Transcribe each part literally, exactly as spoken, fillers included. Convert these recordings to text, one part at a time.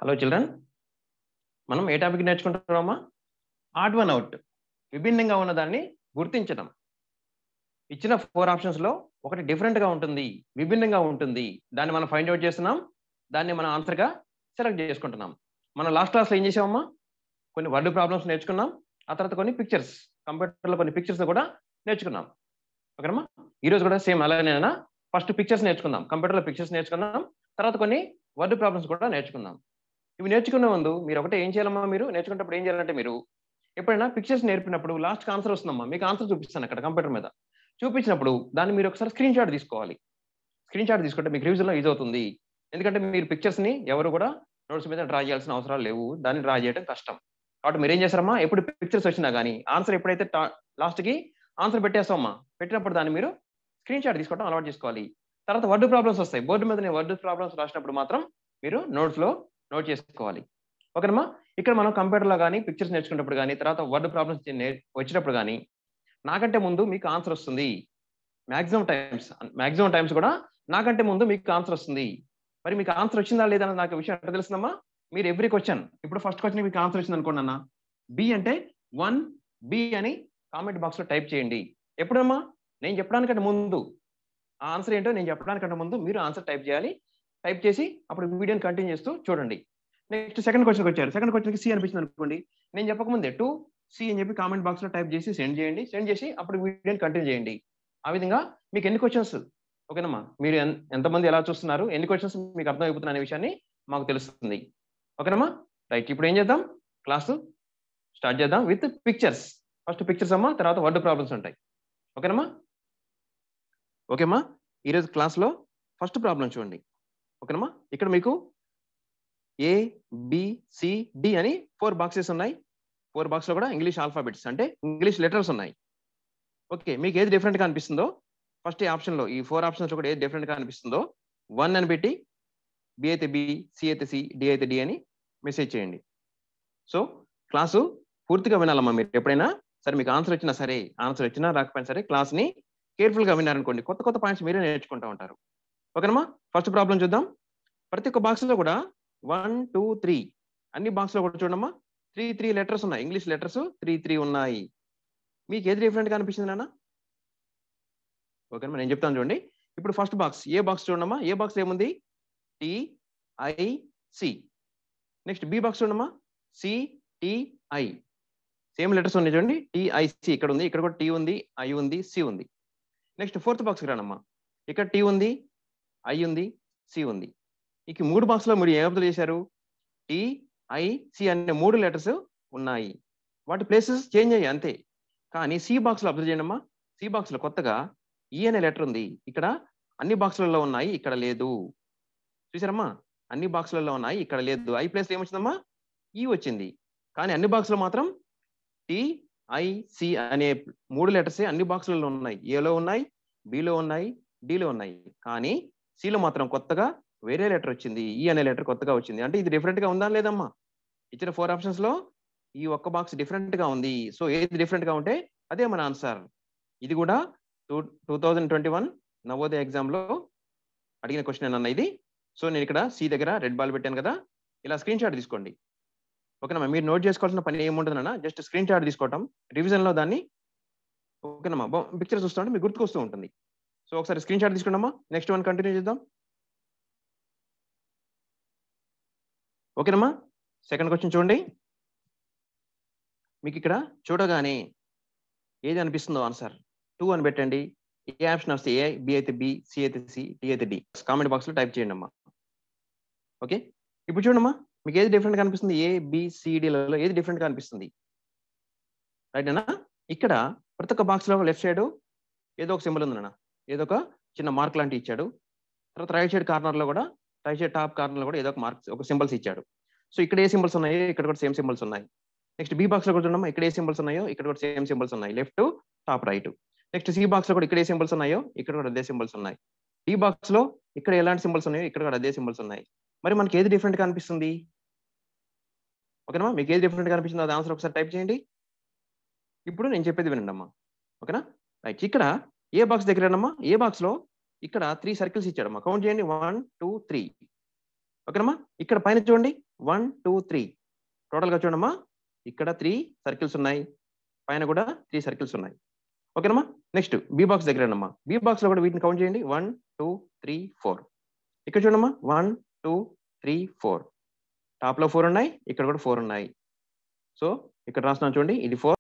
Hello children, మనం ఏ topic నేర్చుకుంటున్నామా? ఆడ్ వన్ అవుట్, విభిన్నంగా ఉన్నదాన్ని గుర్తించడం. ఇచ్చిన ఫోర్ ఆప్షన్స్లో ఒకటి డిఫరెంట్గా ఉంటుంది, విభిన్నంగా ఉంటుంది. దాన్ని మనం ఫైండ్ అవుట్ చేస్తున్నాం, దాన్ని మనం ఆన్సర్గా సెలెక్ట్ చేసుకుంటున్నాం. మనం లాస్ట్ క్లాస్లో ఏం చేసామమ్మా? కొన్ని వర్డ్ ప్రాబ్లమ్స్ నేర్చుకున్నాం, ఆ తర్వాత కొన్ని పిక్చర్స్, కంప్యూటర్లో కొన్ని పిక్చర్స్ కూడా నేర్చుకున్నాం. ఓకేనమ్మా? ఈరోజు కూడా సేమ్ అలాగేనా? ఫస్ట్ పిక్చర్స్ నేర్చుకుందాం, కంప్యూటర్లో పిక్చర్స్ నేర్చుకుందాం, తర్వాత కొన్ని వర్డ్ ప్రాబ్లమ్స్ కూడా నేర్చుకుందాం. ఇవి నేర్చుకునే ముందు మీరు ఒకటే ఏం చేయాలమ్మా? మీరు నేర్చుకున్నప్పుడు ఏం చేయాలంటే, మీరు ఎప్పుడైనా పిక్చర్స్ నేర్పినప్పుడు లాస్ట్కి ఆన్సర్ వస్తుందమ్మా, మీకు ఆన్సర్ చూపిస్తాను అక్కడ కంప్యూటర్ మీద. చూపించినప్పుడు దాన్ని మీరు ఒకసారి స్క్రీన్ షాట్ తీసుకోవాలి. స్క్రీన్ షాట్ తీసుకుంటే మీకు రివిజన్లో యూజ్ అవుతుంది. ఎందుకంటే మీరు పిక్చర్స్ని ఎవరు కూడా నోట్స్ మీద డ్రా చేయాల్సిన అవసరాలు లేవు, దాన్ని డ్రా చేయడం కష్టం. కాబట్టి మీరు ఏం చేస్తారమ్మా, ఎప్పుడు పిక్చర్స్ వచ్చినా కానీ ఆన్సర్ ఎప్పుడైతే లాస్ట్కి ఆన్సర్ పెట్టేస్తామమ్మా, పెట్టినప్పుడు దాన్ని మీరు స్క్రీన్ షాట్ తీసుకోవడం అలవాటు చేసుకోవాలి. తర్వాత వర్డ్ ప్రాబ్లమ్స్ వస్తాయి, బోర్డు మీద వర్డ్ ప్రాబ్లమ్స్ రాసినప్పుడు మాత్రం మీరు నోట్స్లో నోట్ చేసుకోవాలి. ఓకేనమ్మా? ఇక్కడ మనం కంప్యూటర్లో కానీ పిక్చర్స్ నేర్చుకున్నప్పుడు కానీ తర్వాత వర్డ్ ప్రాబ్లమ్స్ వచ్చినప్పుడు కానీ నాకంటే ముందు మీకు ఆన్సర్ వస్తుంది. మ్యాక్సిమం టైమ్స్ మ్యాక్సిమం టైమ్స్ కూడా నాకంటే ముందు మీకు ఆన్సర్ వస్తుంది. మరి మీకు ఆన్సర్ వచ్చిందా లేదా అన్నది నాకు విషయం ఎట్లా తెలుస్తుందమ్మా? మీరు ఎవ్రీ క్వశ్చన్, ఇప్పుడు ఫస్ట్ క్వశ్చన్ మీకు ఆన్సర్ వచ్చింది అనుకోండి అన్న, బి అంటే వన్ బి అని కామెంట్ బాక్స్లో టైప్ చేయండి. ఎప్పుడమ్మా? నేను చెప్పడానికంటే ముందు. ఆ ఆన్సర్ ఏంటో నేను చెప్పడానికంటే ముందు మీరు ఆన్సర్ టైప్ చేయాలి. టైప్ చేసి అప్పుడు వీడియోని కంటిన్యూ చేస్తూ చూడండి. నెక్స్ట్ సెకండ్ క్వశ్చన్కి వచ్చారు. సెకండ్ క్వశ్చన్కి సి అనిపించింది అనుకోండి, నేను చెప్పకముందే టూ సి అని చెప్పి కామెంట్ బాక్స్లో టైప్ చేసి సెండ్ చేయండి. సెండ్ చేసి అప్పుడు వీడియోని కంటిన్యూ చేయండి. ఆ విధంగా మీకు ఎన్ని క్వశ్చన్స్, ఓకేనమ్మా, మీరు ఎంతమంది ఎలా చూస్తున్నారు, ఎన్ని క్వశ్చన్స్ మీకు అర్థం అయిపోతున్నా అనే విషయాన్ని మాకు తెలుస్తుంది. ఓకేనమ్మా? రైట్, ఇప్పుడు ఏం చేద్దాం, క్లాసు స్టార్ట్ చేద్దాం విత్ పిక్చర్స్. ఫస్ట్ పిక్చర్స్ అమ్మా, తర్వాత వర్డ్ ప్రాబ్లమ్స్ ఉంటాయి. ఓకేనమ్మా? ఓకేమ్మా, ఈరోజు క్లాస్లో ఫస్ట్ ప్రాబ్లం చూడండి. ఓకేనమ్మా? ఇక్కడ మీకు ఏ బి సి డి అని ఫోర్ బాక్సెస్ ఉన్నాయి. ఫోర్ బాక్స్లో కూడా ఇంగ్లీష్ ఆల్ఫాబెట్స్ అంటే ఇంగ్లీష్ లెటర్స్ ఉన్నాయి. ఓకే, మీకు ఏది డిఫరెంట్గా అనిపిస్తుందో ఫస్ట్ ఈ ఆప్షన్లో, ఈ ఫోర్ ఆప్షన్స్లో కూడా ఏది డిఫరెంట్గా అనిపిస్తుందో వన్ అని పెట్టి బి అయితే బి, సి అయితే సి, డి అయితే డి అని మెసేజ్ చేయండి. సో క్లాసు పూర్తిగా వినాలమ్మా. మీరు ఎప్పుడైనా సరే మీకు ఆన్సర్ వచ్చినా సరే, ఆన్సర్ వచ్చినా రాకపోయినా సరే క్లాస్ని కేర్ఫుల్గా విన్నారనుకోండి, కొత్త కొత్త పాయింట్స్ మీరే నేర్చుకుంటూ ఉంటారు. ఓకేనమ్మా? ఫస్ట్ ప్రాబ్లం చూద్దాం. ప్రతి ఒక్క బాక్స్లో కూడా వన్ టూ త్రీ అన్ని బాక్స్లో కూడా చూడమ్మా, త్రీ త్రీ లెటర్స్ ఉన్నాయి, ఇంగ్లీష్ లెటర్స్ త్రీ త్రీ ఉన్నాయి. మీకు ఏది డిఫరెంట్గా అనిపిస్తుంది నాన్న? ఓకేనమ్మా, నేను చెప్తాను చూడండి. ఇప్పుడు ఫస్ట్ బాక్స్, ఏ బాక్స్ చూడమ్మా, ఏ బాక్స్ ఏముంది? T I C. Next B box చూడమ్మా, C T I. Same letters ఉన్నాయి చూడండి, టిఐసి ఇక్కడ ఉంది, ఇక్కడ కూడా టీ ఉంది, ఐ ఉంది, సి ఉంది. నెక్స్ట్ ఫోర్త్ బాక్స్కి రానమ్మా, ఇక్కడ టీ ఉంది, ఐ ఉంది, సి ఉంది. ఇక మూడు బాక్స్లో మీరు ఏ అబ్జర్వ్ చేశారు? టి ఐ సి అనే మూడు లెటర్స్ ఉన్నాయి, వాటి ప్లేసెస్ చేంజ్ అయ్యాయి అంతే. కానీ సి బాక్స్లో అబ్జర్వ్ చేయండి అమ్మా, సి బాక్స్లో కొత్తగా ఈ అనే లెటర్ ఉంది, ఇక్కడ అన్ని బాక్స్లలో ఉన్నాయి, ఇక్కడ లేదు. చూసారమ్మా? అన్ని బాక్స్లలో ఉన్నాయి, ఇక్కడ లేదు. ఐ ప్లేస్ ఏమొచ్చిందమ్మా? ఈ వచ్చింది. కానీ అన్ని బాక్స్లో మాత్రం టి ఐ సి అనే మూడు లెటర్స్ అన్ని బాక్స్లలో ఉన్నాయి. ఏలో ఉన్నాయి, బిలో ఉన్నాయి, డిలో ఉన్నాయి. కానీ సిలో మాత్రం కొత్తగా వేరే లెటర్ వచ్చింది, ఈ అనే లెటర్ కొత్తగా వచ్చింది. అంటే ఇది డిఫరెంట్ గా ఉందా లేదమ్మా? ఇచ్చిన ఫోర్ ఆప్షన్స్ లో ఈ ఒక్క బాక్స్ డిఫరెంట్ గా ఉంది. సో ఏది డిఫరెంట్ గా ఉంటే అదే మన ఆన్సర్. ఇది కూడా two two thousand twenty one Navodaya exam లో అడిగిన క్వశ్చన్ అన్న ఇది. సో నేను ఇక్కడ సి దగ్గర రెడ్ బాల్ పెట్టాను కదా, ఇలా స్క్రీన్ షాట్ తీసుకోండి. ఓకేనమ్మా? మీరు నోట్ చేసుకోవాల్సిన పని ఏముంటుందన్నా, జస్ట్ స్క్రీన్ షాట్ తీసుకోవటం, రివిజన్ లో దాన్ని ఓకేనమ్మా పిక్చర్ చూస్తుంటే మీకు గుర్తుకొస్తూ ఉంటుంది. సో ఒకసారి స్క్రీన్ షాట్ తీసుకోండమ్మా. నెక్స్ట్ వన్ కంటిన్యూ చేద్దాం. ఓకేనమ్మా? సెకండ్ క్వశ్చన్ చూడండి. మీకు ఇక్కడ చూడగానే ఏది అనిపిస్తుందో ఆన్సర్ టూ అని పెట్టండి. ఏ ఆప్షన్ వస్తే ఏ, బి అయితే బి, సి అయితే సి, డి అయితే డి. కామెంట్ బాక్స్ లో టైప్ చేయండి అమ్మా. ఓకే, ఇప్పుడు చూడమ్మా, మీకు ఏది డిఫరెంట్ గా అనిపిస్తుంది? ఏ బి సి డిలలో ఏది డిఫరెంట్ గా అనిపిస్తుంది? రైట్ అన్నా? ఇక్కడ ప్రతి ఒక్క బాక్స్ లో లెఫ్ట్ సైడ్ ఏదో ఒక సింబల్ ఉంది అన్న, ఏదో ఒక చిన్న మార్క్ లాంటి ఇచ్చాడు. తర్వాత రైట్ సైడ్ కార్నర్ లో కూడా, రైట్ సైడ్ టాప్ కార్నర్ లో కూడా ఏదో ఒక మార్క్స్, ఒక సింబల్స్ ఇచ్చాడు. సో ఇక్కడ ఏ సింబల్స్ ఉన్నాయో ఇక్కడ కూడా సేమ్ సింబల్స్ ఉన్నాయి. నెక్స్ట్ బి బాక్స్ లో కూడా చూడమ్మా, ఇక్కడ ఏ సింబల్స్ ఉన్నాయో ఇక్కడ కూడా సేమ్ సింబల్స్ ఉన్నాయి, left top right. Next C box లో కూడా ఇక్కడ ఏ సింబల్స్ ఉన్నాయో ఇక్కడ కూడా అదే సింబల్స్ ఉన్నాయి. డి బాక్స్ లో ఇక్కడ ఎలాంటి సింబల్స్ ఉన్నాయో ఇక్కడ కూడా అదే సింబల్స్ ఉన్నాయి. మరి మనకి ఏది డిఫరెంట్ గా అనిపిస్తుంది? ఓకేనా? మీకు ఏది డిఫరెంట్ గా అనిపిస్తుంది అది ఆన్సర్ ఒకసారి టైప్ చేయండి. ఇప్పుడు నేను చెప్పేది వినండి అమ్మా. ఓకేనా? రైట్, ఇక్కడ ఏ బాక్స్ దగ్గర అమ్మా, ఏ బాక్స్ లో ఇక్కడ త్రీ సర్కిల్స్ ఇచ్చాడమ్మా, కౌంట్ చేయండి, వన్ టూ త్రీ. ఓకేనమ్మా? ఇక్కడ పైన చూడండి, వన్ టూ త్రీ టోటల్గా చూడమ్మా ఇక్కడ త్రీ సర్కిల్స్ ఉన్నాయి, పైన కూడా త్రీ సర్కిల్స్ ఉన్నాయి. ఓకేనమ్మా. నెక్స్ట్ బి బాక్స్ దగ్గరనమ్మా, బి బాక్స్ లో కూడా వీటిని కౌంట్ చేయండి. వన్ టూ త్రీ ఫోర్ ఇక్కడ చూడమ్మా one two three four top లో ఫోర్ ఉన్నాయి, ఇక్కడ కూడా ఫోర్ ఉన్నాయి. సో ఇక్కడ రాస్తున్నాను చూడండి, ఇది four.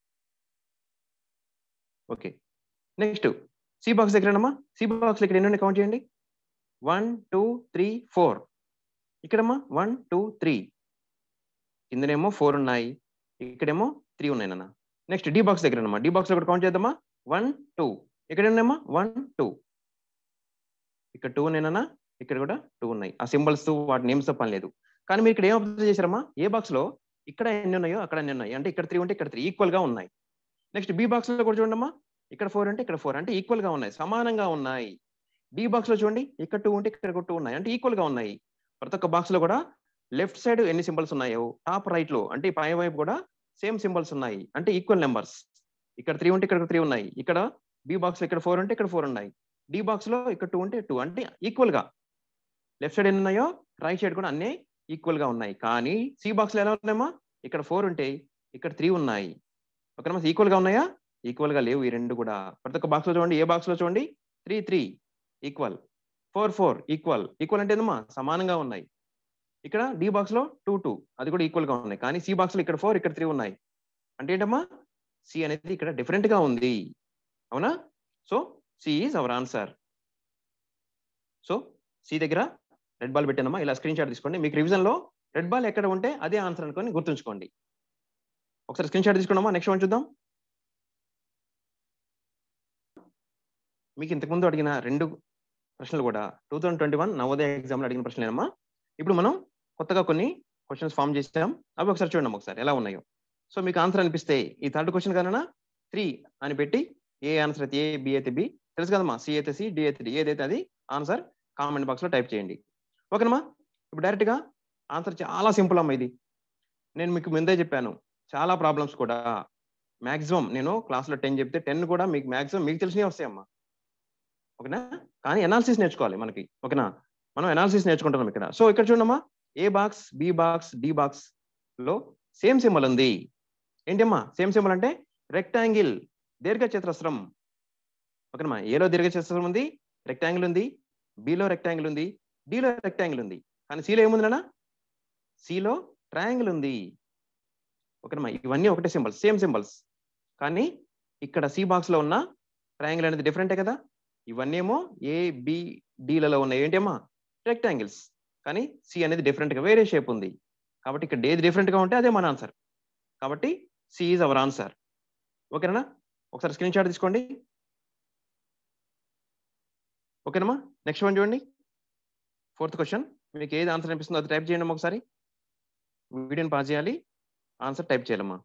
Okay. Next C box దగ్గరనమ్మా, సి బాక్స్ ఇక్కడ ఎన్ని ఉన్నాయి కౌంట్ చేయండి. వన్ టూ త్రీ ఫోర్ ఇక్కడమ్మా వన్ టూ త్రీ కిందనేమో ఫోర్ ఉన్నాయి, ఇక్కడేమో త్రీ ఉన్నాయి నాన్న. నెక్స్ట్ డి బాక్స్ దగ్గర అమ్మా, డి బాక్స్ లో కూడా కౌంట్ చేద్దామా. వన్ టూ ఇక్కడ ఉన్నాయమ్మా వన్ టూ ఇక్కడ టూ ఉన్నాయన్నా, ఇక్కడ కూడా టూ ఉన్నాయి. ఆ సింబల్స్ వాటి నేమ్స్ తో పని లేదు. కానీ మీరు ఇక్కడ ఏం అబ్జర్వ్ చేశారమ్మా, ఏ బాక్స్ లో ఇక్కడ ఎన్ని ఉన్నాయో అక్కడ ఎన్ని ఉన్నాయి, అంటే ఇక్కడ త్రీ ఉంటే ఇక్కడ త్రీ ఈక్వల్ గా ఉన్నాయి. నెక్స్ట్ బి బాక్స్ లో కూడా చూడమ్మా, ఇక్కడ ఫోర్ అంటే ఇక్కడ ఫోర్ అంటే ఈక్వల్ గా ఉన్నాయి, సమానంగా ఉన్నాయి. డి బాక్స్ లో చూడండి, ఇక్కడ టూ ఉంటే ఇక్కడ టూ ఉన్నాయి, అంటే ఈక్వల్ గా ఉన్నాయి. ప్రతి ఒక్క బాక్స్ లో కూడా లెఫ్ట్ సైడ్ ఎన్ని సింబల్స్ ఉన్నాయో టాప్ రైట్ లో అంటే పై వైపు కూడా సేమ్ సింబల్స్ ఉన్నాయి, అంటే ఈక్వల్ నెంబర్స్. ఇక్కడ త్రీ ఉంటే ఇక్కడ త్రీ ఉన్నాయి, ఇక్కడ బి బాక్స్ లో ఇక్కడ ఫోర్ ఉంటే ఇక్కడ ఫోర్ ఉన్నాయి, డి బాక్స్ లో ఇక్కడ టూ ఉంటే టూ, అంటే ఈక్వల్ గా లెఫ్ట్ సైడ్ ఎన్ని ఉన్నాయో రైట్ సైడ్ కూడా అన్ని ఈక్వల్ గా ఉన్నాయి. కానీ సి బాక్స్ లో ఎలా ఉన్నాయమ్మా, ఇక్కడ ఫోర్ ఉంటే ఇక్కడ త్రీ ఉన్నాయి. ఓకేనా, ఈక్వల్ గా ఉన్నాయా? ఈక్వల్ గా లేవు ఈ రెండు కూడా. ప్రతి ఒక్క బాక్స్ లో చూడండి, ఏ బాక్స్ లో చూడండి three three equal, four four equal, equal అంటే ఏదమ్మా సమానంగా ఉన్నాయి. ఇక్కడ డి బాక్స్ లో టూ టూ అది కూడా ఈక్వల్ గా ఉన్నాయి. కానీ సి బాక్స్ లో ఇక్కడ ఫోర్ ఇక్కడ త్రీ ఉన్నాయి, అంటే ఏంటమ్మా సి అనేది ఇక్కడ డిఫరెంట్ గా ఉంది. అవునా? So C is our answer. So C దగ్గర రెడ్ బాల్ పెట్టానమ్మా, ఇలా స్క్రీన్ షాట్ తీసుకోండి. మీకు రివిజన్ లో రెడ్ బాల్ ఎక్కడ ఉంటే అదే ఆన్సర్ అనుకొని గుర్తుంచుకోండి. ఒకసారి స్క్రీన్ షాట్ తీసుకున్నామా, నెక్స్ట్ వన్ చూద్దాం. మీకు ఇంతకుముందు అడిగిన రెండు ప్రశ్నలు కూడా two thousand twenty one Navodaya exam లో అడిగిన ప్రశ్నలేనమ్మా. ఇప్పుడు మనం కొత్తగా కొన్ని క్వశ్చన్స్ ఫామ్ చేసాం, అవి ఒకసారి చూడండి ఒకసారి ఎలా ఉన్నాయో. సో మీకు ఆన్సర్ అనిపిస్తే ఈ థర్డ్ క్వశ్చన్ కన్నా త్రీ అని పెట్టి, ఏ ఆన్సర్ అయితే ఏ, బి అయితే బి, తెలుసు కదమ్మా, సి అయితే సి, డి అయితే డి, ఏదైతే అది ఆన్సర్ కామెంట్ బాక్స్ లో టైప్ చేయండి. ఓకేనమ్మా. ఇప్పుడు డైరెక్ట్ గా ఆన్సర్ చాలా సింపుల్ అమ్మా. ఇది నేను మీకు ముందే చెప్పాను, చాలా ప్రాబ్లమ్స్ కూడా మాక్సిమం నేను క్లాస్ లో టెన్ చెప్తే టెన్ కూడా మీకు మాక్సిమం మీకు తెలిసినవి వస్తాయమ్మా. ఓకేనా, కానీ ఎనాలిసిస్ నేర్చుకోవాలి మనకి. ఓకేనా, మనం ఎనాలిసిస్ నేర్చుకుంటున్నాం ఇక్కడ. సో ఇక్కడ చూడమ్మా, A box, B box, D box లో సేమ్ సింబల్ ఉంది. ఏంటమ్మా సేమ్ సింబల్ అంటే? రెక్టాంగిల్, దీర్ఘ చతురస్రం. ఓకేనమ్మా, ఏలో దీర్ఘ చతురస్రం ఉంది, రెక్టాంగిల్ ఉంది, బిలో రెక్టాంగిల్ ఉంది, డిలో రెక్టాంగిల్ ఉంది. కానీ సిలో ఏముంది నాన్న? సిలో ట్రయాంగిల్ ఉంది. ఓకేనమ్మా, ఇవన్నీ ఒకటే సింబల్స్, సేమ్ సింబల్స్. కానీ ఇక్కడ సి బాక్స్ లో ఉన్న ట్రయాంగిల్ అనేది డిఫరెంటే కదా. ఇవన్నీ ఏమో ఏ, బి, డిలలో ఉన్నాయి, ఏంటమ్మా రెక్టాంగిల్స్. కానీ సి అనేది డిఫరెంట్ గా వేరే షేప్ ఉంది. కాబట్టి ఇక్కడ ఏది డిఫరెంట్ గా ఉంటే అదే మన ఆన్సర్. కాబట్టి సి ఈజ్ అవర్ ఆన్సర్. ఓకేనా, ఒకసారి స్క్రీన్ షాట్ తీసుకోండి. ఓకేనమ్మా, నెక్స్ట్ వన్ చూడండి, ఫోర్త్ క్వశ్చన్. మీకు ఏది ఆన్సర్ అనిపిస్తుందో అది టైప్ చేయండి ఒకసారి. వీడియోని పాజ్ చేయాలి, ఆన్సర్ టైప్ చేయాలమ్మా.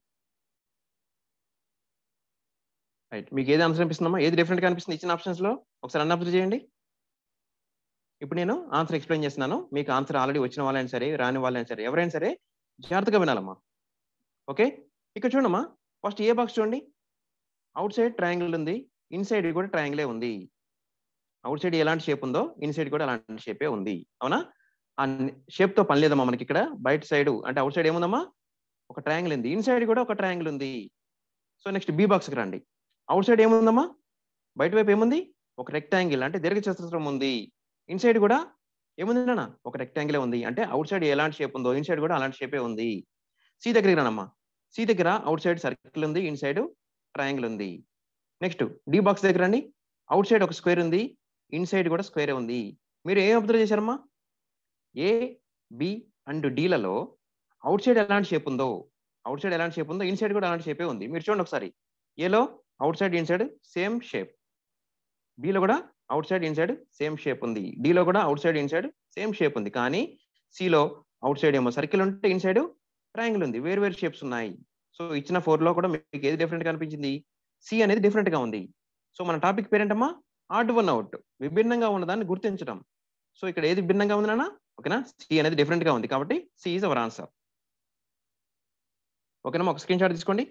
రైట్, మీకు ఏది ఆన్సర్ అనిపిస్తుందమ్మా, ఏది డిఫరెంట్ గా అనిపిస్తుంది ఇచ్చిన ఆప్షన్స్ లో ఒకసారి అన్ని అబ్జర్వ్ చేయండి. ఇప్పుడు నేను ఆన్సర్ ఎక్స్ప్లెయిన్ చేస్తున్నాను, మీకు ఆన్సర్ ఆల్రెడీ వచ్చిన వాళ్ళైనా సరే రాని వాళ్ళైనా సరే ఎవరైనా సరే జాగ్రత్తగా వినాలమ్మా. ఓకే, ఇక్కడ చూడమ్మా, ఫస్ట్ ఏ బాక్స్ చూడండి, అవుట్ సైడ్ ట్రయాంగిల్ ఉంది, ఇన్సైడ్ కూడా ట్రయాంగిలే ఉంది. అవుట్ సైడ్ ఎలాంటి షేప్ ఉందో ఇన్సైడ్ కూడా అలాంటి షేపే ఉంది. అవునా? ఆ షేప్ తో పని లేదమ్మా మనకి. ఇక్కడ బయట సైడ్ అంటే అవుట్ సైడ్ ఏముందమ్మా, ఒక ట్రయాంగిల్ ఉంది, ఇన్సైడ్ కూడా ఒక ట్రయాంగిల్ ఉంది. సో నెక్స్ట్ బి బాక్స్కి రండి. అవుట్ సైడ్ ఏముందమ్మా, బయట వైపు ఏముంది, ఒక రెక్టాంగిల్ అంటే దీర్ఘ చతురస్రం ఉంది. ఇన్సైడ్ కూడా ఏముంది నాన్న, ఒక రెక్టాంగిలే ఉంది. అంటే అవుట్ సైడ్ ఎలాంటి షేప్ ఉందో ఇన్సైడ్ కూడా అలాంటి షేపే ఉంది. సి దగ్గరికి రానమ్మా, సి దగ్గర అవుట్ సైడ్ సర్కిల్ ఉంది, ఇన్సైడ్ ట్రయాంగిల్ ఉంది. నెక్స్ట్ డి బాక్స్ దగ్గర రండి, అవుట్ సైడ్ ఒక స్క్వేర్ ఉంది, ఇన్సైడ్ కూడా స్క్వేరే ఉంది. మీరు ఏం అబ్జర్వ్ చేశారమ్మా, ఏ, బి అండ్ డిలలో అవుట్ సైడ్ ఎలాంటి షేప్ ఉందో అవుట్ సైడ్ ఎలాంటి షేప్ ఉందో ఇన్సైడ్ కూడా అలాంటి షేపే ఉంది. మీరు చూడండి ఒకసారి, ఏలో outside inside same shape, బిలో కూడా outside inside same shape ఉంది, డిలో కూడా outside inside same shape ఉంది. కానీ సిలో అవుట్ సైడ్ ఏమో సర్కిల్ ఉంటే ఇన్సైడ్ ట్రయాంగిల్ ఉంది, వేరు వేరు షేప్స్ ఉన్నాయి. సో ఇచ్చిన ఫోర్ లో కూడా మీకు ఏది డిఫరెంట్ గా అనిపించింది, సి అనేది డిఫరెంట్ గా ఉంది. సో మన టాపిక్ పేరేంటమ్మా, ఆడ్ వన్ అవుట్, విభిన్నంగా ఉన్నదాన్ని గుర్తించడం. సో ఇక్కడ ఏది భిన్నంగా ఉంది నాన్న, ఓకేనా, సి అనేది డిఫరెంట్ గా ఉంది. కాబట్టి సి ఈజ్ అవర్ ఆన్సర్. ఓకేనమ్మా, ఒక స్క్రీన్ షాట్ తీసుకోండి.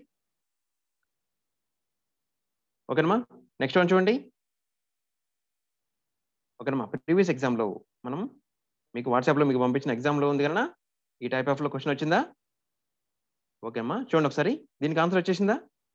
ఓకేనమ్మా, నెక్స్ట్ వన్ చూడండి. ఓకేనమ్మా, ప్రీవియస్ ఎగ్జామ్ లో మనం మీకు వాట్సాప్ లో మీకు పంపించిన ఎగ్జామ్ లో ఉంది కన్నా ఈ టైప్ ఆఫ్ లో క్వశ్చన్ వచ్చిందా? ఓకే అమ్మా, చూడండి ఒకసారి దీనికి ఆన్సర్ వచ్చేసిందా?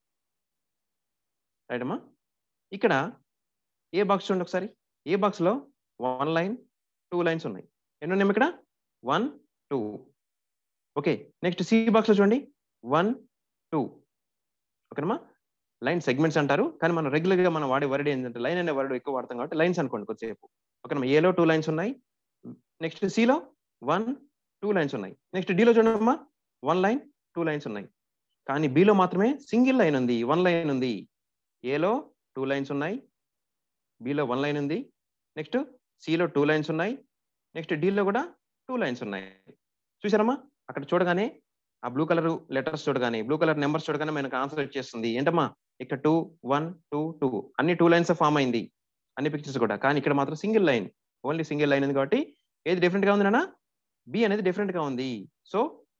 రైట్ అమ్మా. ఇక్కడ ఏ బాక్స్ చూడండి ఒకసారి. ఏ బాక్స్ లో వన్ లైన్ టూ లైన్స్ ఉన్నాయి. ఎన్ని ఉన్నాయి ఇక్కడ? One two. Okay, next C box లో చూడండి వన్ టూ. ఓకేనమ్మా, లైన్ సెగ్మెంట్స్ అంటారు, కానీ మనం రెగ్యులర్ గా మనం వాడే వర్డ్ ఏంటంటే లైన్ అనే వర్డ్ ఎక్కువ వాడతాం కాబట్టి లైన్స్ అనుకోండి కొద్దిసేపు. ఓకేనమ్మా, ఏలో టూ లైన్స్ ఉన్నాయి, నెక్స్ట్ సిలో వన్ టూ లైన్స్ ఉన్నాయి, నెక్స్ట్ డిలో చూడమ్మా వన్ లైన్ టూ లైన్స్ ఉన్నాయి. కానీ బిలో మాత్రమే సింగిల్ లైన్ ఉంది, వన్ లైన్ ఉంది. ఏలో టూ లైన్స్ ఉన్నాయి, బిలో వన్ లైన్ ఉంది, నెక్స్ట్ సిలో టూ లైన్స్ ఉన్నాయి, నెక్స్ట్ డిలో కూడా టూ లైన్స్ ఉన్నాయి. చూసారమ్మా, అక్కడ చూడగానే ఆ బ్లూ కలర్ లెటర్స్ చూడగానే, బ్లూ కలర్ నెంబర్స్ చూడగానే మనకు ఆన్సర్ వచ్చేస్తుంది. ఏంటమ్మా, ఇక్కడ టూ వన్ టూ టూ అన్ని టూ లైన్స్ ఫామ్ అయింది, అన్ని పిక్చర్స్ కూడా. కానీ ఇక్కడ మాత్రం single line, only single line ఉంది కాబట్టి ఏది డిఫరెంట్ గా ఉంది నాన్న? బి అనేది డిఫరెంట్ గా ఉంది. So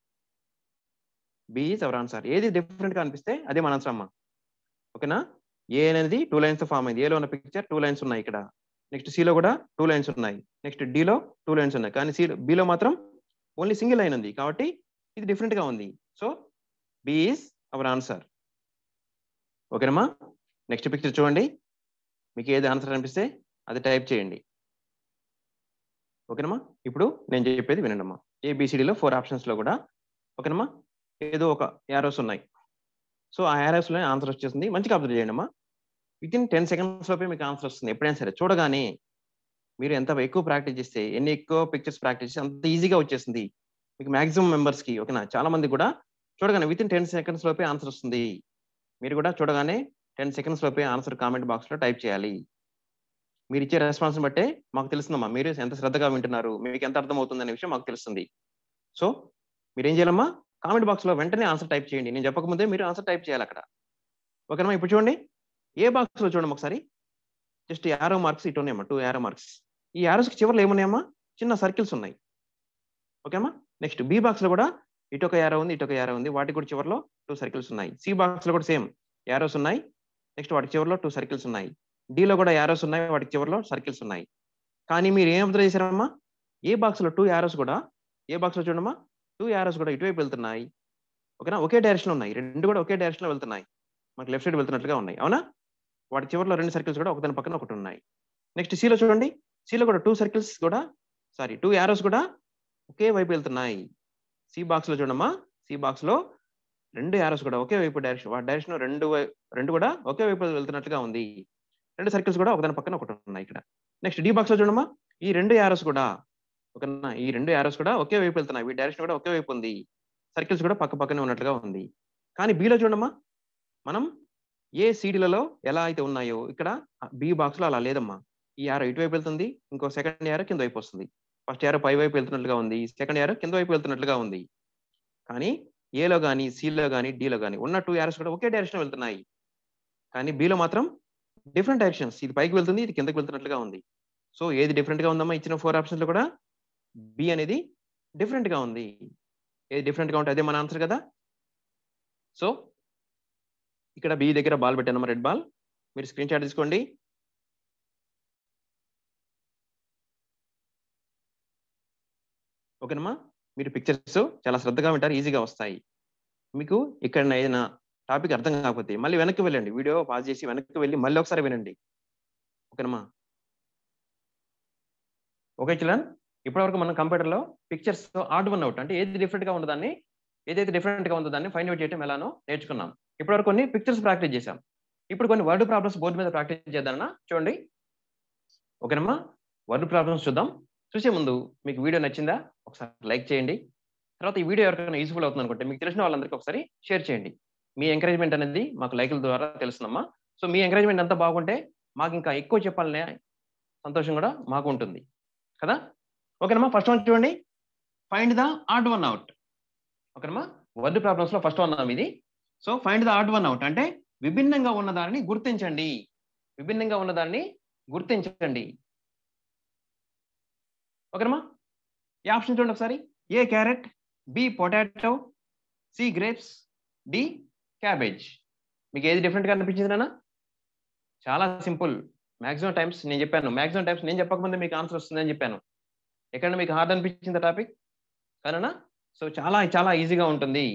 B is our answer. ఏది డిఫరెంట్ గా అనిపిస్తే అదే మన ఆన్సర్ అమ్మా. ఓకేనా? ఏ అనేది టూ లైన్స్ ఫామ్ అయింది, ఏలో ఉన్న పిక్చర్ టూ లైన్స్ ఉన్నాయి ఇక్కడ, నెక్స్ట్ సిలో కూడా టూ లైన్స్ ఉన్నాయి, నెక్స్ట్ డిలో టూ లైన్స్ ఉన్నాయి, కానీ సి బిలో మాత్రం ఓన్లీ సింగిల్ లైన్ ఉంది కాబట్టి ఇది డిఫరెంట్ గా ఉంది. So B is our answer. ఓకేనమ్మా, నెక్స్ట్ పిక్చర్ చూడండి, మీకు ఏది ఆన్సర్ అనిపిస్తే అది టైప్ చేయండి. ఓకేనమ్మా, ఇప్పుడు నేను చెప్పేది వినండమ్మా. ఏబిసిడిలో ఫోర్ ఆప్షన్స్ లో కూడా ఓకేనమ్మా ఏదో ఒక యారోస్ ఉన్నాయి. సో ఆ యారోస్ లో ఆన్సర్ వచ్చేసింది. మంచిగా అబ్జర్వ్ చేయండి అమ్మా. విత్ ఇన్ టెన్ సెకండ్స్ లోపే మీకు ఆన్సర్ వస్తుంది. ఎప్పుడైనా సరే చూడగానే మీరు ఎంత ఎక్కువ ప్రాక్టీస్ చేస్తే, ఎన్ని ఎక్కువ పిక్చర్స్ ప్రాక్టీస్ చేస్తే అంత ఈజీగా వచ్చేసింది మీకు మాక్సిమం మెంబర్స్ కి. ఓకేనా? చాలా మంది కూడా చూడగానే విత్ ఇన్ టెన్ సెకండ్స్ లోపే ఆన్సర్ వస్తుంది. మీరు కూడా చూడగానే టెన్ సెకండ్స్ లోపే ఆన్సర్ కామెంట్ బాక్స్ లో టైప్ చేయాలి. మీరు ఇచ్చే రెస్పాన్స్ బట్టే మాకు తెలుస్తుందమ్మా మీరు ఎంత శ్రద్ధగా వింటున్నారు, మీకు ఎంత అర్థం అవుతుంది అనే విషయం మాకు తెలుస్తుంది. సో మీరు ఏం చేయాలమ్మా, కామెంట్ బాక్స్ లో వెంటనే ఆన్సర్ టైప్ చేయండి. నేను చెప్పకముందే మీరు ఆన్సర్ టైప్ చేయాలి అక్కడ. ఓకేనమ్మా, ఇప్పుడు చూడండి ఏ బాక్స్ లో చూడండి ఒకసారి. జస్ట్ యారో మార్క్స్ ఇటు ఉన్నాయమ్మా, టూ యారో మార్క్స్. ఈ యారోస్ కి చివరిలో ఏమున్నాయమ్మా, చిన్న సర్కిల్స్ ఉన్నాయి. ఓకేమ్మా, నెక్స్ట్ బి బాక్స్ లో కూడా ఇటు ఒక యారో ఉంది, ఇటు ఒక యారో ఉంది, వాటికి కూడా చివరిలో టూ సర్కిల్స్ ఉన్నాయి. సి బాక్స్ లో కూడా సేమ్ యారోస్ ఉన్నాయి, నెక్స్ట్ వాటి చివరిలో టూ సర్కిల్స్ ఉన్నాయి. డిలో కూడా యారోస్ ఉన్నాయి, వాటికి చివరిలో సర్కిల్స్ ఉన్నాయి. కానీ మీరు ఏం అబ్జర్వ్ చేశారమ్మా, ఏ బాక్స్ లో టూ యారోస్ కూడా, ఏ బాక్స్ లో చూడమ్మా టూ యారోస్ కూడా ఇటువైపు వెళ్తున్నాయి. ఓకేనా? ఒకే డైరెక్షన్ ఉన్నాయి, రెండు కూడా ఒకే డైరెక్షన్ లో వెళ్తున్నాయి, మనకి లెఫ్ట్ సైడ్ వెళ్తున్నట్లుగా ఉన్నాయి. అవునా? వాటి చివరిలో రెండు సర్కిల్స్ కూడా ఒకదాని పక్కన ఒకటి ఉన్నాయి. నెక్స్ట్ సిలో చూడండి, సిలో కూడా టూ సర్కిల్స్ కూడా సారీ టూ యారోస్ కూడా ఒకే వైపు వెళ్తున్నాయి. సి బాక్స్ లో చూడమ్మా, సి బాక్స్ లో రెండు యారోస్ కూడా ఒకే వైపు డైరెక్షన్, వాటి డైరెక్షన్ రెండు రెండు కూడా ఒకే వైపు వెళ్తున్నట్లుగా ఉంది. రెండు సర్కిల్స్ కూడా ఒకదాని పక్కన ఒకటి ఉన్నాయి ఇక్కడ. నెక్స్ట్ డి బాక్స్ లో చూడమ్మా, ఈ రెండు యారోస్ కూడా ఓకేనా, ఈ రెండు యారోస్ కూడా ఒకే వైపు వెళ్తున్నాయి, వీటి డైరెక్షన్ కూడా ఒకే వైపు ఉంది, సర్కిల్స్ కూడా పక్క పక్కనే ఉన్నట్లుగా ఉంది. కానీ బిలో చూడమ్మా, మనం ఏ సీడీలలో ఎలా అయితే ఉన్నాయో ఇక్కడ బి బాక్స్ లో అలా లేదమ్మా. ఈ యారో ఇటువైపు వెళ్తుంది, ఇంకో సెకండ్ యారో కింద వైపు వస్తుంది. ఫస్ట్ యారో పై వైపు వెళ్తున్నట్లుగా ఉంది, సెకండ్ యారో కింద వైపు వెళ్తున్నట్లుగా ఉంది. కానీ ఏలో కానీ సిలో కానీ డిలో కానీ ఉన్న టూ యారోస్ కూడా ఒకే డైరెక్షన్ వెళ్తున్నాయి. కానీ బిలో మాత్రం డిఫరెంట్ డైరెక్షన్స్, ఇది పైకి వెళ్తుంది, ఇది కిందకి వెళ్తున్నట్లుగా ఉంది. సో ఏది డిఫరెంట్ గా ఉందమ్మా? ఇచ్చిన ఫోర్ ఆప్షన్స్ లో కూడా బి అనేది డిఫరెంట్ గా ఉంది. ఏది డిఫరెంట్ గా ఉంటే అదే మన ఆన్సర్ కదా. సో ఇక్కడ బి దగ్గర బాల్ పెట్టానమ్మా, రెడ్ బాల్. మీరు స్క్రీన్ షాట్ తీసుకోండి. ఓకేనమ్మా, మీరు పిక్చర్స్ చాలా శ్రద్ధగా వింటారు, ఈజీగా వస్తాయి. మీకు ఇక్కడ ఏదైనా టాపిక్ అర్థం కాకపోతే మళ్ళీ వెనక్కి వెళ్ళండి, వీడియో పాజ్ చేసి వెనక్కి వెళ్ళి మళ్ళీ ఒకసారి వినండి. ఓకేనమ్మా? ఓకే చిల్డ్రన్, ఇప్పటివరకు మనం కంప్యూటర్ లో పిక్చర్స్ ఆడ్ వన్ అవుట్ అంటే ఏది డిఫరెంట్ గా ఉన్నదాన్ని, ఏదైతే డిఫరెంట్ గా ఉందో దాన్ని ఫైండ్ అవుట్ చేయడం ఎలానో నేర్చుకున్నాం. ఇప్పటివరకు కొన్ని పిక్చర్స్ ప్రాక్టీస్ చేసాం. ఇప్పుడు కొన్ని వర్డ్ ప్రాబ్లమ్స్ బోర్డు మీద ప్రాక్టీస్ చేద్దామన్నా. చూడండి. ఓకేనమ్మా, వర్డ్ ప్రాబ్లమ్స్ చూద్దాం. చూసే ముందు మీకు వీడియో నచ్చిందా ఒకసారి లైక్ చేయండి. తర్వాత ఈ వీడియో ఎవరికైనా యూస్ఫుల్ అవుతుంది అనుకుంటే మీకు తెలిసిన వాళ్ళందరికీ ఒకసారి షేర్ చేయండి. మీ ఎంకరేజ్మెంట్ అనేది మాకు లైకుల ద్వారా తెలుస్తుందమ్మా. సో మీ ఎంకరేజ్మెంట్ అంతా బాగుంటే మాకు ఇంకా ఎక్కువ చెప్పాలనే సంతోషం కూడా మాకు ఉంటుంది కదా. ఓకేనమ్మా, ఫస్ట్ వన్ చూడండి, find the odd one out. ఓకేనమ్మా, వర్డ్ ప్రాబ్లమ్స్ లో ఫస్ట్ వన్ ఇది. So find the odd one out అంటే విభిన్నంగా ఉన్నదాన్ని గుర్తించండి, విభిన్నంగా ఉన్నదాన్ని గుర్తించండి. ఓకేనమ్మా, ఈ ఆప్షన్ చూడండి ఒకసారి. A carrot, B potato, C grapes, D cabbage. మీకు ఏది డిఫరెంట్ గా అనిపించింది నాన్న? చాలా సింపుల్. మాక్సిమం టైమ్స్ నేను చెప్పాను, మాక్సిమం టైమ్స్ నేను చెప్పకముందే మీకు ఆన్సర్ వస్తుందని చెప్పాను. ఎక్కడ మీకు హార్డ్ అనిపించింది టాపిక్ కానా? సో చాలా చాలా ఈజీగా ఉంటుంది.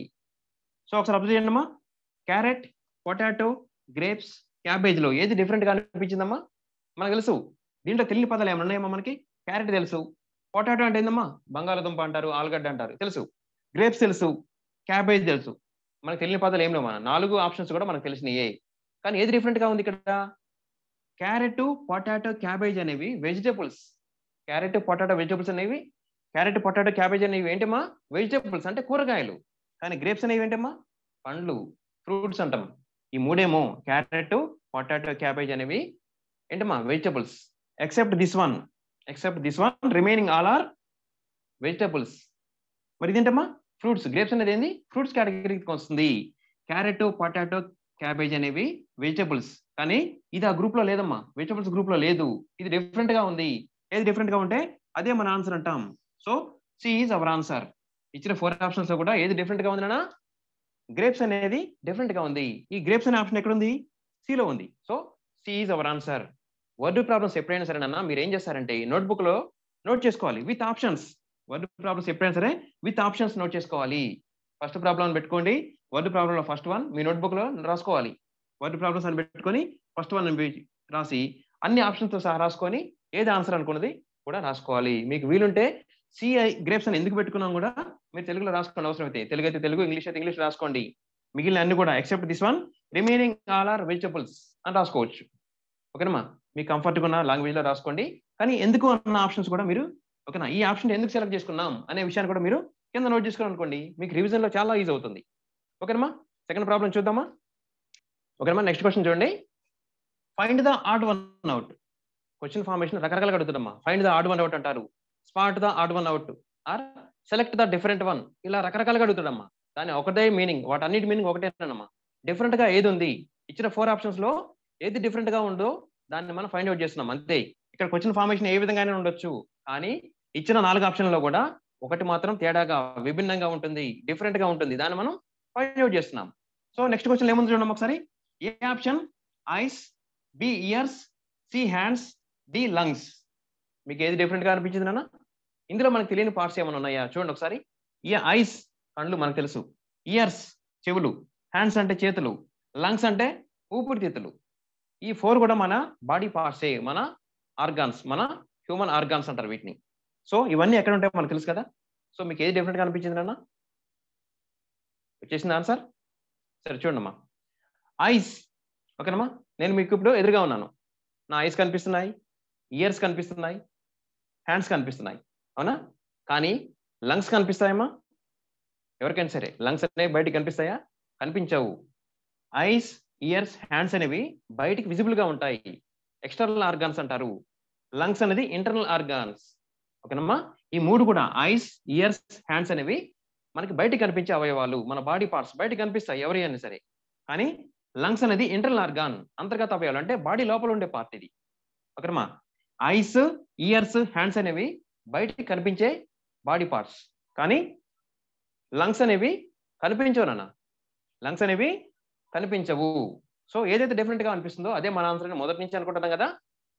సో ఒకసారి అబ్జర్వ్ చేయండి అమ్మా. క్యారెట్, పొటాటో, గ్రేప్స్, క్యాబేజ్లో ఏది డిఫరెంట్గా అనిపించిందమ్మా? మనకు తెలుసు దీంట్లో తెలియని పదాలు ఏమైనా ఉన్నాయమ్మా మనకి? క్యారెట్ తెలుసు, పొటాటో అంటే ఏందమ్మా? బంగాళదుంప అంటారు, ఆలుగడ్డ అంటారు, తెలుసు. గ్రేప్స్ తెలుసు, క్యాబేజ్ తెలుసు. మనకు తెలియని పదాలు ఏం లేవు. మన నాలుగు ఆప్షన్స్ కూడా మనకు తెలిసినయే. కానీ ఏది డిఫరెంట్గా ఉంది ఇక్కడ? క్యారెట్, పొటాటో, క్యాబేజ్ అనేవి వెజిటేబుల్స్. క్యారెట్, పొటాటో వెజిటేబుల్స్ అనేవి క్యారెట్, పొటాటో, క్యాబేజ్ అనేవి ఏంటమ్మా? వెజిటేబుల్స్ అంటే కూరగాయలు. కానీ గ్రేప్స్ అనేవి ఏంటమ్మా? పండ్లు, ఫ్రూట్స్ అంటాం. ఈ మూడేమో క్యారెట్, పొటాటో, క్యాబేజ్ అనేవి ఏంటమ్మా? Vegetables. Except this one except this one remaining all are vegetables. మరి ఇదేంటమ్మా? ఫ్రూట్స్. గ్రేప్స్ అనేది ఏంది? ఫ్రూట్స్ కేటగిరీకి వస్తుంది. క్యారెట్, పొటాటో, క్యాబేజ్ అనేవి వెజిటేబుల్స్. కానీ ఇది ఆ గ్రూప్ లో లేదమ్మా, వెజిటేబుల్స్ గ్రూప్ లో లేదు. ఇది డిఫరెంట్ గా ఉంది. ఏది డిఫరెంట్ గా ఉంటే అదే మన ఆన్సర్ అంటాం. So C is our answer. ఇచ్చిన ఫోర్ ఆప్షన్స్ లో కూడా ఏది డిఫరెంట్ గా ఉంది నాన్న? గ్రేప్స్ అనేది డిఫరెంట్ గా ఉంది. ఈ గ్రేప్స్ అనే ఆప్షన్ ఎక్కడ ఉంది? సిలో ఉంది. So C is our answer. Word problems ఎప్పుడైనా సరే నాన్న మీరు ఏం చేస్తారంటే నోట్బుక్ లో నోట్ చేసుకోవాలి విత్ ఆప్షన్స్. వర్డ్ ప్రాబ్లమ్స్ ఎప్పుడైనా సరే విత్ ఆప్షన్స్ నోట్ చేసుకోవాలి. ఫస్ట్ ప్రాబ్లం పెట్టుకోండి. వర్డ్ ప్రాబ్లంలో ఫస్ట్ వన్ మీ నోట్బుక్ లో రాసుకోవాలి. వర్డ్ ప్రాబ్లమ్స్ అని పెట్టుకొని ఫస్ట్ వన్ రాసి అన్ని ఆప్షన్స్ తో సహా రాసుకొని ఏది ఆన్సర్ అనుకున్నది కూడా రాసుకోవాలి. మీకు వీలుంటే సిఐ గ్రేప్స్ అని ఎందుకు పెట్టుకున్నాం కూడా మీరు తెలుగులో రాసుకోండి. అవసరం అయితే తెలుగు అయితే తెలుగు, ఇంగ్లీష్ అయితే ఇంగ్లీష్ రాసుకోండి. మిగిలిన అన్ని కూడా except this one remaining all are vegetables అని రాసుకోవచ్చు. ఓకేనమ్మా? మీకు కంఫర్ట్గా ఉన్న లాంగ్వేజ్ లో రాసుకోండి. కానీ ఎందుకు అన్న ఆప్షన్స్ కూడా మీరు ఓకేనా, ఈ ఆప్షన్ ఎందుకు సెలెక్ట్ చేసుకున్నాం అనే విషయాన్ని కూడా మీరు కింద నోట్ చేసుకుని అనుకోండి. మీకు రివిజన్ లో చాలా ఈజీ అవుతుంది. ఓకేనమ్మా? సెకండ్ ప్రాబ్లం చూద్దామా? ఓకేనమ్మా? నెక్స్ట్ క్వశ్చన్ చూడండి. Find the odd one out. Question formation రకరకాలుగా అడుగుతుందమ్మా. Find the odd one out అంటారు, spot the odd one out, or select the different one. ఇలా రకరకాలుగా అడుగుతాడమ్మా. దాని ఒకటే మీనింగ్, వాటి అన్నిటి మీనింగ్ ఒకటేనమ్మా. డిఫరెంట్ గా ఏది ఉంది? ఇచ్చిన ఫోర్ ఆప్షన్స్ లో ఏది డిఫరెంట్ గా ఉందో దాన్ని మనం ఫైండ్ అవుట్ చేస్తున్నాం అంతే. ఇక్కడ క్వశ్చన్ ఫార్మేషన్ ఏ విధంగానే ఉండొచ్చు, కానీ ఇచ్చిన నాలుగు ఆప్షన్లో కూడా ఒకటి మాత్రం తేడాగా విభిన్నంగా ఉంటుంది, డిఫరెంట్ గా ఉంటుంది. దాన్ని మనం ఫైండ్ అవుట్ చేస్తున్నాం. సో నెక్స్ట్ క్వశ్చన్ ఏముంది చూడండి ఒకసారి. A option? Eyes, B ears, C hands, D lungs. మీకు ఏది డిఫరెంట్ గా అనిపించింది నాన్న? ఇందులో మనకు తెలియని పార్ట్స్ ఏమైనా ఉన్నాయా చూడండి ఒకసారి. ఈ ఐస్ కళ్ళు మనకు తెలుసు, ఇయర్స్ చెవులు, హ్యాండ్స్ అంటే చేతులు, లంగ్స్ అంటే ఊపిరితిత్తులు. ఈ ఫోర్ కూడా మన బాడీ పార్ట్సే, మన ఆర్గాన్స్, మన హ్యూమన్ ఆర్గాన్స్ అంటారు వీటిని. సో ఇవన్నీ ఎక్కడ ఉంటాయో మనకు తెలుసు కదా. సో మీకు ఏది డిఫరెంట్ గా అనిపించింది నాన్న? వచ్చేసింది ఆన్సర్. సరే చూడండి అమ్మా. ఐస్. ఓకేనమ్మా? నేను మీకు ఇప్పుడు ఎదురుగా ఉన్నాను. నా ఐస్ కనిపిస్తున్నాయి, ఇయర్స్ కనిపిస్తున్నాయి, హ్యాండ్స్ కనిపిస్తున్నాయి, అవునా? కానీ లంగ్స్ కనిపిస్తాయమ్మా? ఎవరికైనా సరే లంగ్స్ అనేవి బయటికి కనిపిస్తాయా? కనిపించవు. ఐస్, ఇయర్స్, హ్యాండ్స్ అనేవి బయటికి విజిబుల్ గా ఉంటాయి, ఎక్స్టర్నల్ ఆర్గాన్స్ అంటారు. లంగ్స్ అనేది ఇంటర్నల్ ఆర్గాన్స్. ఓకేనమ్మా? ఈ మూడు కూడా ఐస్, ఇయర్స్, హ్యాండ్స్ అనేవి మనకి బయటికి కనిపించే అవయవాలు, మన బాడీ పార్ట్స్ బయటికి కనిపిస్తాయి ఎవరైనా సరే. కానీ లంగ్స్ అనేది ఇంటర్నల్ ఆర్గాన్, అంతర్గత అవయవాలు, అంటే బాడీ లోపల ఉండే పార్ట్ ఇది. ఓకేనమ్మా? ఐస్, ఇయర్స్, హ్యాండ్స్ అనేవి బయటికి కనిపించే బాడీ పార్ట్స్, కానీ లంగ్స్ అనేవి కనిపించవు నాన్న. లంగ్స్ అనేవి కనిపించవు. సో ఏదైతే డిఫరెంట్ గా అనిపిస్తుందో అదే మన ఆన్సర్ అని మొదటి నుంచి అనుకుంటున్నాం కదా.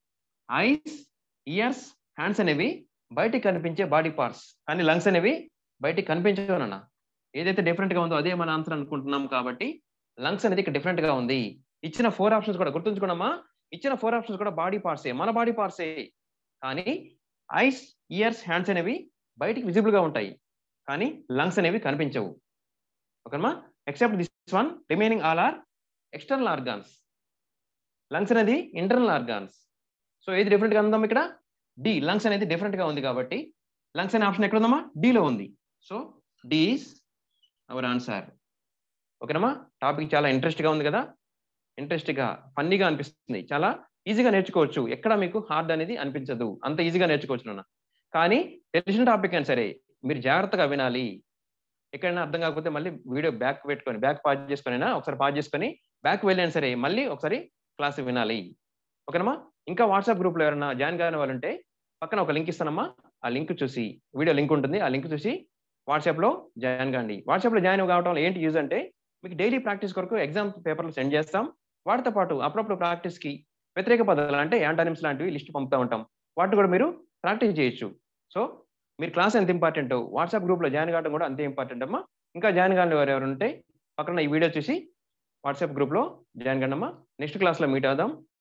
ఐస్, ఇయర్స్, హ్యాండ్స్ అనేవి బయటికి కనిపించే బాడీ పార్ట్స్, కానీ లంగ్స్ అనేవి బయటికి కనిపించవు నాన్న. ఏదైతే డిఫరెంట్ గా ఉందో అదే మన ఆన్సర్ అనుకుంటున్నాం కాబట్టి లంగ్స్ అనేది ఇక్కడ డిఫరెంట్ గా ఉంది. ఇచ్చిన ఫోర్ ఆప్షన్స్ కూడా గుర్తుంచుకున్నామా? ఇచ్చిన ఫోర్ ఆప్షన్స్ కూడా బాడీ పార్ట్సే, మన బాడీ పార్ట్సే. కానీ ఐస్, ఇయర్స్, హ్యాండ్స్ అనేవి బయటికి విజిబుల్ గా ఉంటాయి, కానీ లంగ్స్ అనేవి కనిపించవు. ఓకేమా? Except this one remaining all are external organs. Lungs అనేది ఇంటర్నల్ ఆర్గాన్స్. సో ఏది డిఫరెంట్ గా ఉందాం ఇక్కడ? డి. లంగ్స్ అనేది డిఫరెంట్ గా ఉంది కాబట్టి లంగ్స్ అనే ఆప్షన్ ఎక్కడ ఉందమ్మా? డిలో ఉంది. So D is our answer. ఓకేనమ్మా? టాపిక్ చాలా ఇంట్రెస్ట్ గా ఉంది కదా, ఇంట్రెస్ట్ గా ఫన్నీగా అనిపిస్తుంది, చాలా ఈజీగా నేర్చుకోవచ్చు. ఎక్కడ మీకు హార్డ్ అనేది అనిపించదు, అంత ఈజీగా నేర్చుకోవచ్చు నాన్న. కానీ తెలిసిన టాపిక్ అయినా సరే మీరు జాగ్రత్తగా వినాలి. ఎక్కడైనా అర్థం కాకపోతే మళ్ళీ వీడియో బ్యాక్ పెట్టుకొని బ్యాక్ పాజ్ చేసుకొని ఒకసారి పాజ్ చేసుకొని బ్యాక్ వెళ్ళినా సరే మళ్ళీ ఒకసారి క్లాస్ వినాలి. ఓకేనమ్మా? ఇంకా వాట్సాప్ గ్రూప్ లో ఎవరైనా జాయిన్ కాని వాళ్ళు ఉంటే పక్కన ఒక లింక్ ఇస్తానమ్మా. ఆ లింక్ చూసి, వీడియో లింక్ ఉంటుంది, ఆ లింక్ చూసి వాట్సాప్ లో జాయిన్ కాండి. వాట్సాప్ లో జాయిన్ కావడం వల్ల ఏంటి యూజ్ అంటే మీకు డైలీ ప్రాక్టీస్ కొరకు ఎగ్జామ్ పేపర్లు సెండ్ చేస్తాం. వాటితో పాటు అప్పుడప్పుడు ప్రాక్టీస్ కి వ్యతిరేక పదాలు అంటే యాంటానిమ్స్ లాంటివి లిస్ట్ పంపుతూ ఉంటాం. వాటిని కూడా మీరు ప్రాక్టీస్ చేయొచ్చు. సో మీరు క్లాస్ ఎంత ఇంపార్టెంటో వాట్సాప్ గ్రూప్‌లో జాయిన్ కావడం కూడా అంతే ఇంపార్టెంట్ అమ్మా. ఇంకా జాయిన్ కాని వారు ఎవరైనా ఉంటే పక్కన ఈ వీడియో చూసి వాట్సాప్ గ్రూప్‌లో జాయిన్ కండమ్మా. నెక్స్ట్ క్లాస్‌లో మీట్ అవుదాం.